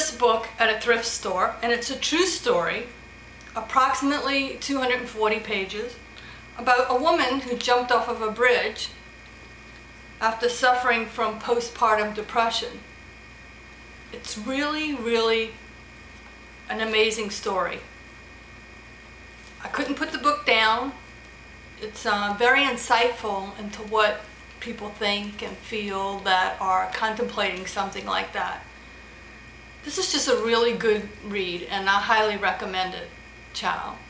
this book at a thrift store, and it's a true story, approximately 240 pages, about a woman who jumped off of a bridge after suffering from postpartum depression. It's really, really an amazing story. I couldn't put the book down. It's very insightful into what people think and feel that are contemplating something like that. This is just a really good read, and I highly recommend it. Ciao.